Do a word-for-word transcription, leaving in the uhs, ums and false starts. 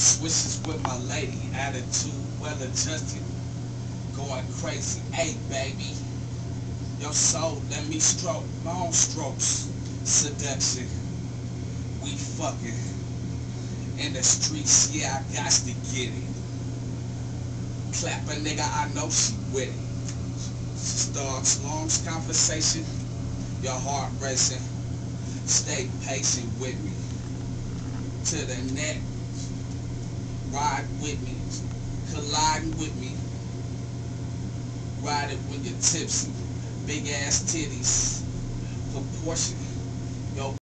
Swishes with my lady, attitude well adjusted, going crazy. Hey baby, your soul let me stroke, long strokes, seduction. We fucking in the streets, yeah, I got to get it. Clap a nigga, I know she with it. Starts long conversation, your heart racing. Stay patient with me. To the neck, ride with me, colliding with me. Ride it when you're tipsy. Big ass titties, proportion. Yo.